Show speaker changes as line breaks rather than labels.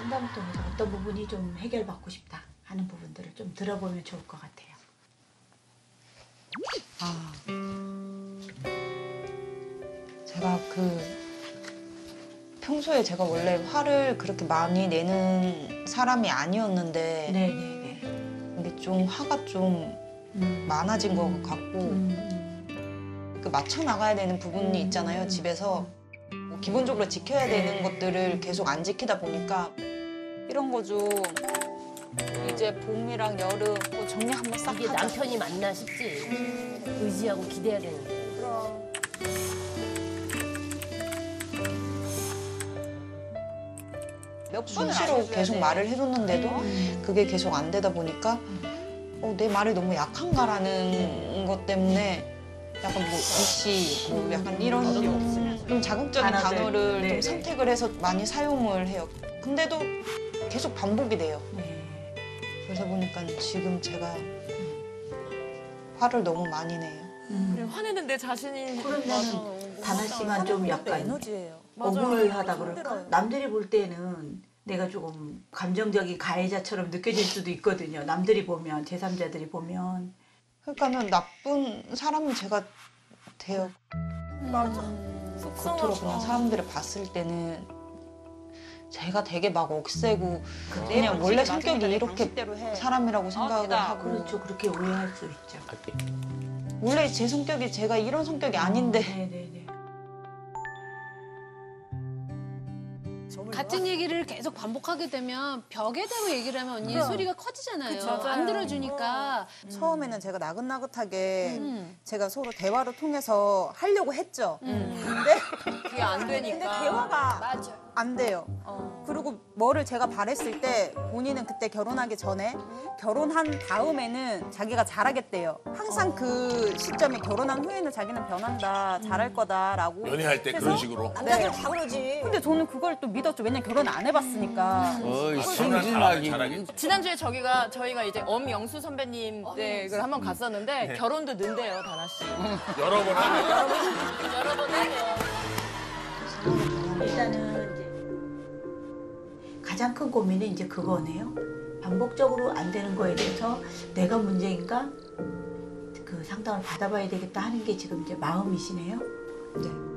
상담을 통해서 어떤 부분이 좀 해결받고 싶다 하는 부분들을 좀 들어보면 좋을 것 같아요.
제가 평소에 제가 원래 화를 그렇게 많이 내는 사람이 아니었는데
네네네.
근데 좀 화가 좀 많아진 것 같고 맞춰 나가야 되는 부분이 있잖아요. 집에서 뭐 기본적으로 지켜야 되는 것들을 계속 안 지키다 보니까 이런 거 좀 이제 봄이랑 여름 뭐 정리 한번 싹
이게
하자.
남편이 맞나 싶지. 의지하고 기대야 되는데.
몇 번을 수시로 계속 말을 해줬는데도 그게 계속 안 되다 보니까 내 말이 너무 약한가라는 것 때문에 약간 뭐 이씨, 뭐 약간 이런 좀 자극적인 단어를
네네.
좀 선택을 해서 많이 사용을 해요. 근데도 계속 반복이 돼요. 그러다 보니까 지금 제가 화를 너무 많이 내요.
그래, 화내는 내 자신이.
그러면은 다나 씨만 좀 약간
에너지예요.
억울하다 그럴까? 남들이 볼 때는 내가 조금 감정적인 가해자처럼 느껴질 수도 있거든요. 남들이 보면, 제3자들이 보면.
그러니까는 나쁜 사람은 제가 돼요. 겉으로 그냥 사람들을 봤을 때는 제가 되게 막 억세고 그냥 원래 성격이 이렇게 사람이라고 생각을 하고
그렇죠. 그렇게 오해할 수 있죠.
원래 제 성격이 제가 이런 성격이 아닌데
네네네.
같은 얘기를 계속 반복하게 되면 벽에 대고 얘기를 하면 언니 소리가 커지잖아요. 안 들어주니까.
처음에는 제가 나긋나긋하게 제가 서로 대화를 통해서 하려고 했죠. 근데
그게 안 되니까.
근데 대화가 안 돼요. 그리고 뭐를 제가 바랬을 때 본인은 그때 결혼하기 전에 결혼한 다음에는 자기가 잘하겠대요. 항상 그 시점에 결혼한 후에는 자기는 변한다, 잘할 거다라고.
연애할 때 그런 식으로.
남자들 다 그러지. 근데 저는 그걸 또 믿었죠. 왜냐면 결혼 안 해봤으니까.
순진하기.
지난주에 저희가 이제 엄영수 선배님 댁을 한번 갔었는데 결혼도 는데요, 다나 씨.
여러 번 하면.
여러 번 해요.
일단은 이제 가장 큰 고민은 이제 그거네요. 반복적으로 안 되는 거에 대해서 내가 문제인가? 그 상담을 받아봐야 되겠다 하는 게 지금 이제 마음이시네요.
네.